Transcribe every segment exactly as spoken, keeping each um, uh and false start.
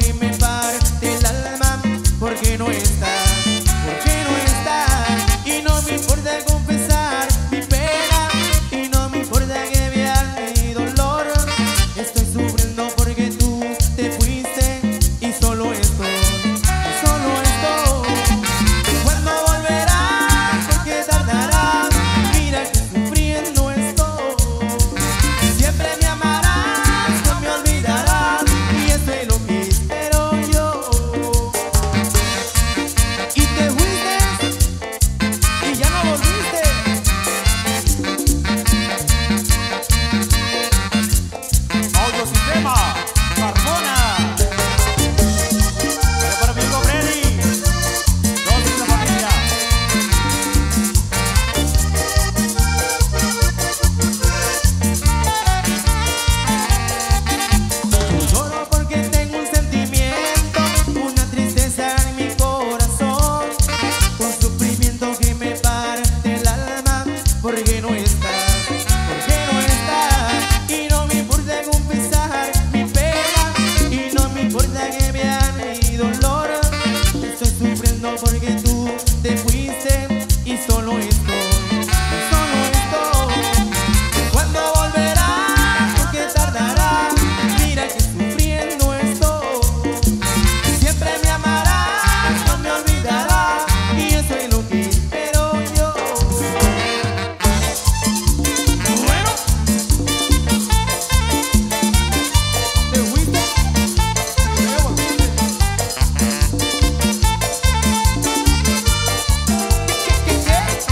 que me parte el alma, porque no está, porque no está. Y no me importa confesar mi pena, y no me importa que vean mi dolor. Estoy sufriendo porque tú te fuiste, y solo esto, solo esto. ¿Cuándo volverás? ¿Por qué tardarás? Mira que sufriendo estoy. Siempre me amarás, no me olvidarás, y eso es lo que espero yo. Y te fuiste y ya no volviste. Audio Sistema Carmona. Para mi amigo Freddy. Dosis de familia. Lloro porque tengo un sentimiento, una tristeza en mi corazón, un sufrimiento que me parte el alma, porque no estás, porque no estás. Y no me importa confesar mi pena, y no me importa que vean mi dolor. Estoy sufriendo porque tú te fuiste, y solo estoy, solo estoy. ¿Cuándo volverás? ¿Por qué tardarás? Mira que sufriendo estoy. Siempre me amarás, no me olvidarás, y eso es lo que espero yo. Bueno, te fuiste, te volviste. ¿Qué, qué, qué?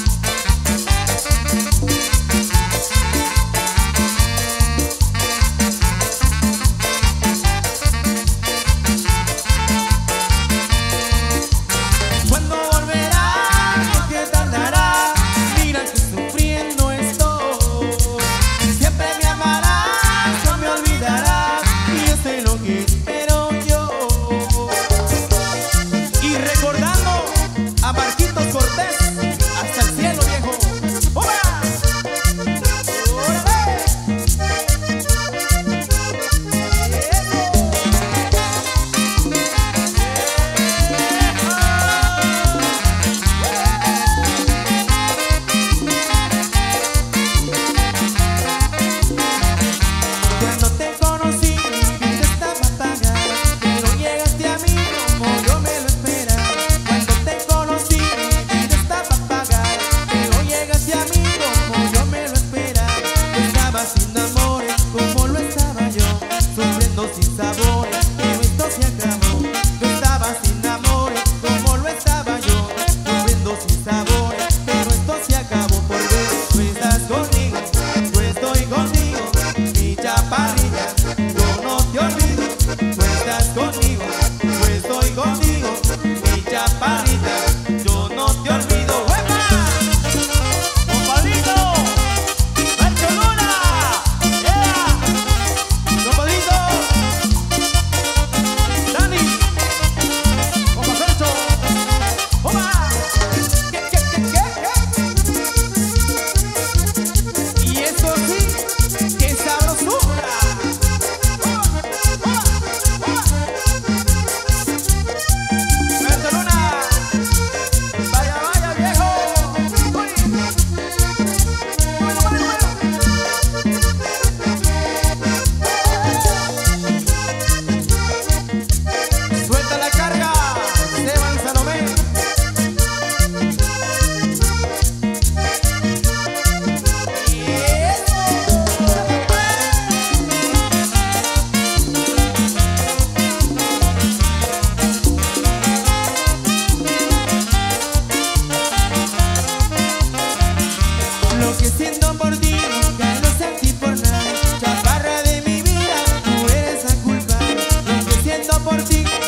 ¿Cuándo volverás? ¿Por qué tardarás? Mira que sufriendo estoy. Siempre me amarás, no me olvidarás, y yo sé lo que espero yo. Y recordando a Marquitos Cortés, hasta el cielo, viejo. ¡Hola! Cuando te conocí, mi vida estaba apagada, pero llegaste a mí como yo me lo esperaba. Cuando te conocí, mi vida estaba apagada, pero llegaste a mí como yo me lo esperaba. Estaba sin amores como lo estaba yo, sufriendo sin sabores, pero esto se acabó. Yo estaba sin amores como lo estaba yo, sufriendo sin sabores, pero esto se acabó. Porque tú estás conmigo, yo estoy contigo, mi chaparrita, yo no te olvido. Tú estás conmigo, yo estoy contigo, mi chaparrita, yo no te olvido. ¡Huepa! Compadrito. Nacho Luna. Yeah. ¡Compadrito! ¡Dani! ¡Compa Fercho! ¡Hola! ¿Qué, qué, qué, qué? Y eso sí, ¡qué sabrosura! Nacho Luna, vaya, vaya, viejo. Uy. Bueno, bueno, bueno. Suelta la carga, Esteban Salomé. Lo que siento por ti nunca lo sentí por nada. Chaparra de mi vida, tú eres la culpable. Lo que siento por ti